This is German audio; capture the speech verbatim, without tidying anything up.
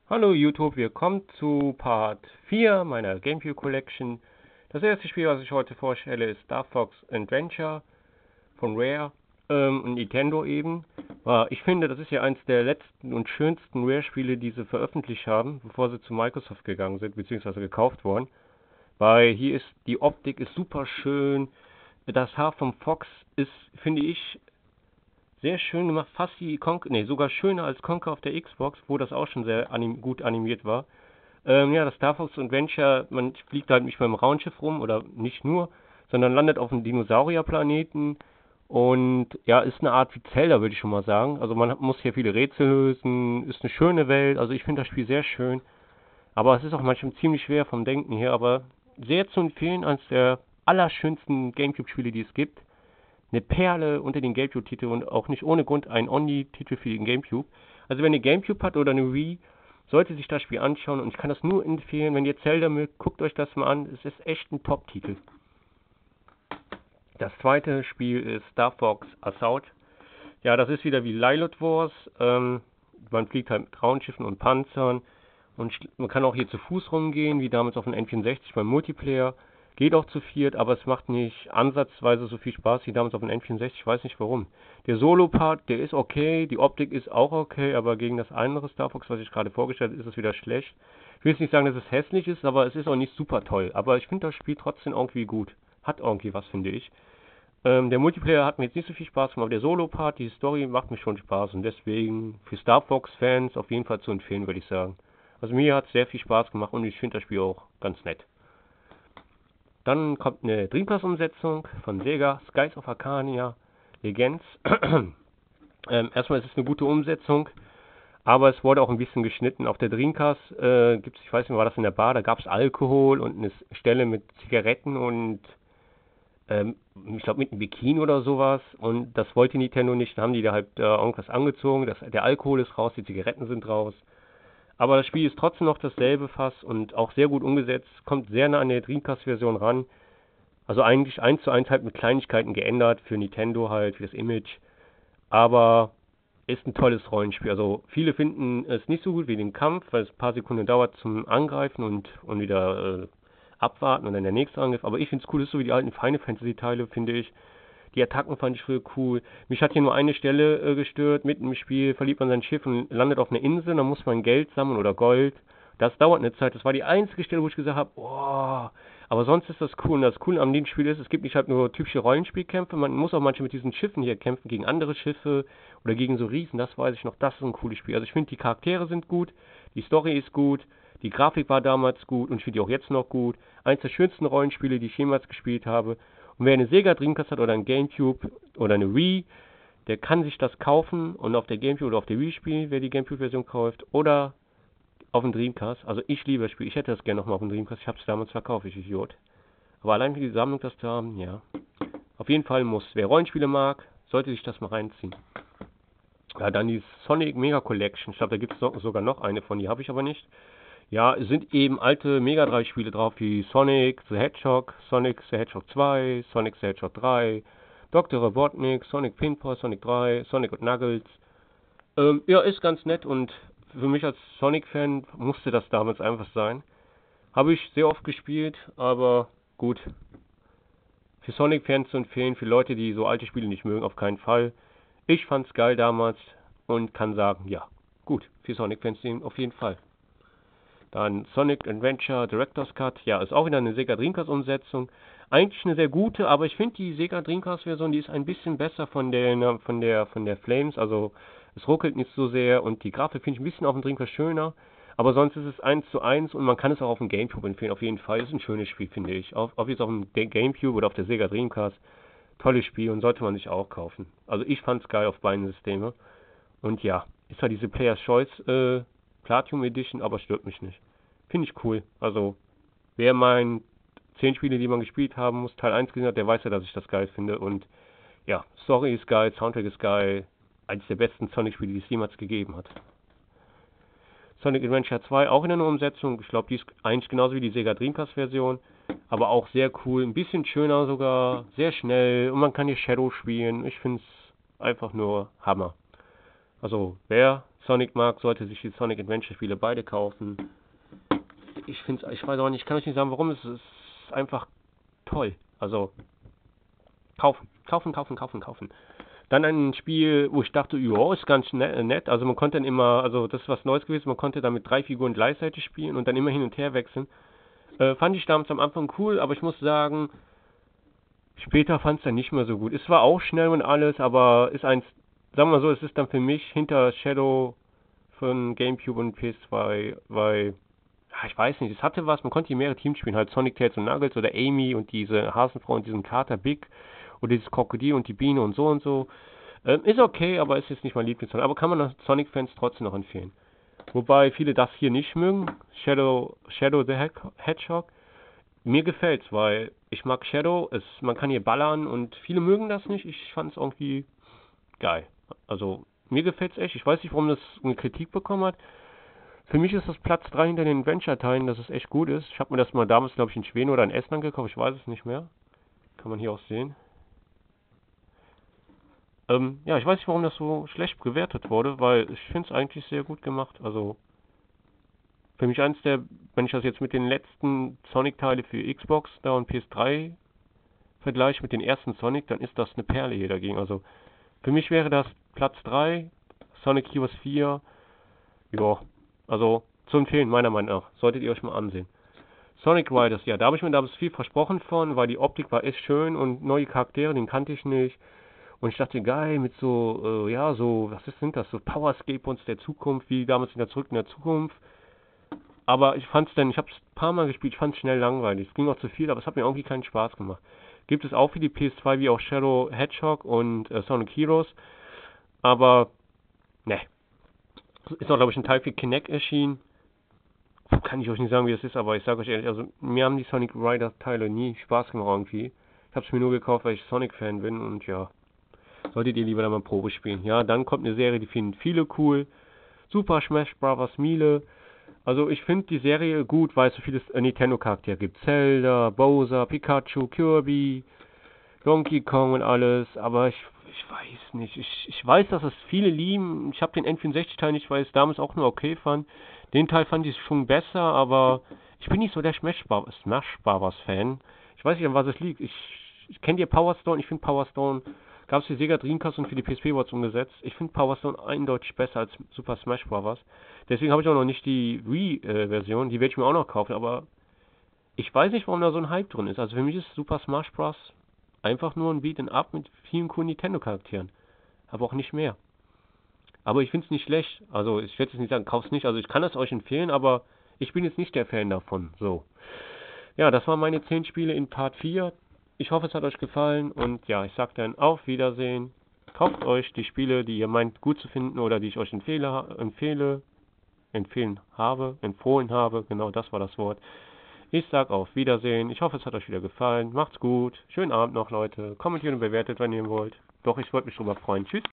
Hallo YouTube, wir kommen zu Part vier meiner GameCube Collection. Das erste Spiel, was ich heute vorstelle, ist Star Fox Adventure von Rare ähm, und Nintendo eben. Äh, ich finde, das ist ja eins der letzten und schönsten Rare-Spiele, die sie veröffentlicht haben, bevor sie zu Microsoft gegangen sind, beziehungsweise gekauft wurden. Weil hier ist, die Optik ist super schön, das Haar vom Fox ist, finde ich, sehr schön gemacht, fast wie Conker, nee, sogar schöner als Conker auf der Xbox, wo das auch schon sehr anim gut animiert war. Ähm, ja, das Star Fox Adventure, man fliegt halt nicht beim Raumschiff rum oder nicht nur, sondern landet auf einem Dinosaurierplaneten und ja, ist eine Art wie Zelda, würde ich schon mal sagen. Also man muss hier viele Rätsel lösen, ist eine schöne Welt, also ich finde das Spiel sehr schön, aber es ist auch manchmal ziemlich schwer vom Denken her, aber sehr zu empfehlen, eines der allerschönsten Gamecube-Spiele, die es gibt. Eine Perle unter den Gamecube-Titeln und auch nicht ohne Grund ein Only-Titel für den Gamecube. Also wenn ihr Gamecube habt oder eine Wii, sollte sich das Spiel anschauen und ich kann das nur empfehlen, wenn ihr Zelda mögt, guckt euch das mal an. Es ist echt ein Top-Titel. Das zweite Spiel ist Star Fox Assault. Ja, das ist wieder wie Lilot Wars. Ähm, man fliegt halt mit Raumschiffen und Panzern und man kann auch hier zu Fuß rumgehen, wie damals auf dem N vierundsechzig beim Multiplayer. Geht auch zu viert, aber es macht nicht ansatzweise so viel Spaß wie damals auf dem N vierundsechzig. Ich weiß nicht warum. Der Solo-Part, der ist okay, die Optik ist auch okay, aber gegen das andere Star Fox, was ich gerade vorgestellt habe, ist es wieder schlecht. Ich will jetzt nicht sagen, dass es hässlich ist, aber es ist auch nicht super toll. Aber ich finde das Spiel trotzdem irgendwie gut. Hat irgendwie was, finde ich. Ähm, der Multiplayer hat mir jetzt nicht so viel Spaß gemacht, aber der Solo-Part, die Story macht mir schon Spaß und deswegen für Star Fox-Fans auf jeden Fall zu empfehlen, würde ich sagen. Also mir hat es sehr viel Spaß gemacht und ich finde das Spiel auch ganz nett. Dann kommt eine Dreamcast-Umsetzung von Sega, Skies of Arcadia, Legends. ähm, erstmal ist es eine gute Umsetzung, aber es wurde auch ein bisschen geschnitten. Auf der Dreamcast äh, gibt es, ich weiß nicht, war das in der Bar, da gab es Alkohol und eine Stelle mit Zigaretten und ähm, ich glaube mit einem Bikini oder sowas. Und das wollte Nintendo nicht, dann haben die da halt äh, irgendwas angezogen. Das, der Alkohol ist raus, die Zigaretten sind raus. Aber das Spiel ist trotzdem noch dasselbe fast und auch sehr gut umgesetzt, kommt sehr nah an der Dreamcast-Version ran. Also eigentlich eins zu eins halt mit Kleinigkeiten geändert für Nintendo halt, für das Image. Aber ist ein tolles Rollenspiel. Also viele finden es nicht so gut wie den Kampf, weil es ein paar Sekunden dauert zum Angreifen und, und wieder äh, abwarten und dann der nächste Angriff. Aber ich finde es cool, das ist so wie die alten Final Fantasy Teile, finde ich. Die Attacken fand ich früher cool. Mich hat hier nur eine Stelle äh, gestört. Mitten im Spiel verliert man sein Schiff und landet auf einer Insel. Dann muss man Geld sammeln oder Gold. Das dauert eine Zeit. Das war die einzige Stelle, wo ich gesagt habe, oh. Aber sonst ist das cool. Und das Coole an dem Spiel ist, es gibt nicht halt nur typische Rollenspielkämpfe. Man muss auch manchmal mit diesen Schiffen hier kämpfen gegen andere Schiffe oder gegen so Riesen. Das weiß ich noch. Das ist ein cooles Spiel. Also ich finde, die Charaktere sind gut. Die Story ist gut. Die Grafik war damals gut und ich finde die auch jetzt noch gut. Eins der schönsten Rollenspiele, die ich jemals gespielt habe. Und wer eine Sega Dreamcast hat oder ein Gamecube oder eine Wii, der kann sich das kaufen und auf der Gamecube oder auf der Wii spielen, wer die Gamecube-Version kauft. Oder auf dem Dreamcast. Also ich liebe das Spiel. Ich hätte das gerne nochmal auf dem Dreamcast. Ich habe es damals verkauft, ich Idiot. Aber allein für die Sammlung das zu haben, ja. Auf jeden Fall muss. Wer Rollenspiele mag, sollte sich das mal reinziehen. Ja, dann die Sonic Mega Collection. Ich glaube, da gibt es so, sogar noch eine von, die habe ich aber nicht. Ja, es sind eben alte Mega drei Spiele drauf, wie Sonic the Hedgehog, Sonic the Hedgehog zwei, Sonic the Hedgehog drei, Doktor Robotnik, Sonic Pinball, Sonic drei, Sonic und Knuckles. Ähm, ja, ist ganz nett und für mich als Sonic-Fan musste das damals einfach sein. Habe ich sehr oft gespielt, aber gut. Für Sonic-Fans zu empfehlen, für Leute, die so alte Spiele nicht mögen, auf keinen Fall. Ich fand's geil damals und kann sagen, ja, gut, für Sonic-Fans auf jeden Fall. Dann Sonic Adventure Director's Cut, ja, ist auch wieder eine Sega Dreamcast Umsetzung. Eigentlich eine sehr gute, aber ich finde die Sega Dreamcast Version, die ist ein bisschen besser von der von der von der Flames, also es ruckelt nicht so sehr und die Grafik finde ich ein bisschen auf dem Dreamcast schöner, aber sonst ist es eins zu eins und man kann es auch auf dem Gamecube empfehlen, auf jeden Fall. Ist ein schönes Spiel, finde ich. Auf, ob jetzt auf dem Gamecube oder auf der Sega Dreamcast, tolles Spiel und sollte man sich auch kaufen. Also ich fand's geil auf beiden Systemen und ja, ist halt diese Player's Choice äh, Platinum Edition, aber stört mich nicht. Finde ich cool. Also, wer mein zehn Spiele, die man gespielt haben muss, Teil eins gesehen hat, der weiß ja, dass ich das geil finde. Und ja, Story ist geil, Soundtrack ist geil. Eines der besten Sonic-Spiele, die es jemals gegeben hat. Sonic Adventure zwei, auch in einer Umsetzung. Ich glaube, die ist eigentlich genauso wie die Sega Dreamcast-Version. Aber auch sehr cool. Ein bisschen schöner sogar. Sehr schnell. Und man kann hier Shadow spielen. Ich finde es einfach nur Hammer. Also, wer Sonic mag, sollte sich die Sonic Adventure Spiele beide kaufen. Ich finde ich weiß auch nicht, ich kann euch nicht sagen, warum, es ist einfach toll. Also, kaufen, kaufen, kaufen, kaufen, kaufen. Dann ein Spiel, wo ich dachte, ja, ist ganz nett. Also man konnte dann immer, also das ist was Neues gewesen, man konnte dann mit drei Figuren gleichzeitig spielen und dann immer hin und her wechseln. Äh, fand ich damals am Anfang cool, aber ich muss sagen, später fand es dann nicht mehr so gut. Es war auch schnell und alles, aber ist eins, sagen wir mal so, es ist dann für mich hinter Shadow von GameCube und P S zwei, weil, ja, ich weiß nicht, es hatte was, man konnte hier mehrere Teams spielen, halt Sonic, Tails und Knuckles oder Amy und diese Hasenfrau und diesen Kater Big oder dieses Krokodil und die Biene und so und so. Ähm, ist okay, aber ist jetzt nicht mein Lieblingssong. Aber kann man Sonic-Fans trotzdem noch empfehlen. Wobei viele das hier nicht mögen. Shadow, Shadow the Hedgehog. Mir gefällt's, weil ich mag Shadow. Es, man kann hier ballern und viele mögen das nicht. Ich fand's irgendwie geil. Also mir gefällt's echt. Ich weiß nicht, warum das eine Kritik bekommen hat. Für mich ist das Platz drei hinter den Adventure-Teilen, dass es echt gut ist. Ich habe mir das mal damals, glaube ich, in Schweden oder in Estland gekauft. Ich weiß es nicht mehr. Kann man hier auch sehen. Ähm, ja, ich weiß nicht, warum das so schlecht bewertet wurde, weil ich finde es eigentlich sehr gut gemacht. Also, für mich eins der, wenn ich das jetzt mit den letzten Sonic-Teile für Xbox da und P S drei vergleiche mit den ersten Sonic, dann ist das eine Perle hier dagegen. Also, für mich wäre das Platz drei, Sonic Heroes vier, ja, also zu empfehlen, meiner Meinung nach. Solltet ihr euch mal ansehen. Sonic Riders, ja, da habe ich mir damals viel versprochen von, weil die Optik war echt schön und neue Charaktere, den kannte ich nicht. Und ich dachte, geil, mit so, äh, ja, so, was ist, sind das, so Power Skateboards der Zukunft, wie damals in der Zurück in der Zukunft. Aber ich fand's dann, ich habe es ein paar Mal gespielt, ich fand's schnell langweilig. Es ging auch zu viel, aber es hat mir irgendwie keinen Spaß gemacht. Gibt es auch für die P S zwei wie auch Shadow Hedgehog und äh, Sonic Heroes. Aber, ne. Ist auch, glaube ich, ein Teil für Kinect erschienen. Kann ich euch nicht sagen, wie es ist, aber ich sage euch ehrlich, also mir haben die Sonic Riders Teile nie Spaß gemacht irgendwie. Ich habe es mir nur gekauft, weil ich Sonic-Fan bin und ja. Solltet ihr lieber da mal Probe spielen. Ja, dann kommt eine Serie, die finden viele cool. Super Smash Bros. Melee. Also ich finde die Serie gut, weil es so viele Nintendo-Charaktere gibt. Zelda, Bowser, Pikachu, Kirby, Donkey Kong und alles. Aber ich, ich weiß nicht. Ich, ich weiß, dass es viele lieben. Ich habe den N vierundsechzig-Teil nicht, weil ich es damals auch nur okay fand. Den Teil fand ich schon besser, aber ich bin nicht so der Smash Bros.-Fan. Ich weiß nicht, an was es liegt. Ich, ich kenne die Power Stone. Ich finde Power Stone... Gab es die Sega Dreamcast und für die P S P wurde es umgesetzt. Ich finde Power Stone eindeutig besser als Super Smash Bros. Deswegen habe ich auch noch nicht die Wii-Version. Die werde ich mir auch noch kaufen, aber ich weiß nicht, warum da so ein Hype drin ist. Also für mich ist Super Smash Bros. Einfach nur ein Beat'em Up mit vielen coolen Nintendo-Charakteren. Aber auch nicht mehr. Aber ich finde es nicht schlecht. Also ich werde jetzt nicht sagen, kauf's nicht. Also ich kann es euch empfehlen, aber ich bin jetzt nicht der Fan davon. So. Ja, das waren meine zehn Spiele in Part vier. Ich hoffe, es hat euch gefallen und ja, ich sag dann auf Wiedersehen. Kauft euch die Spiele, die ihr meint gut zu finden oder die ich euch empfehle, empfehle, empfehlen habe, empfohlen habe. Genau, das war das Wort. Ich sag auf Wiedersehen. Ich hoffe, es hat euch wieder gefallen. Macht's gut. Schönen Abend noch, Leute. Kommentiert und bewertet, wenn ihr wollt. Doch, ich würde mich drüber freuen. Tschüss.